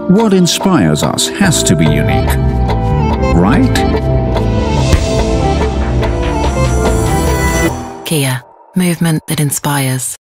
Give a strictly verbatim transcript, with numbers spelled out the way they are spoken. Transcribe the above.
What inspires us has to be unique, right? Kia, movement that inspires.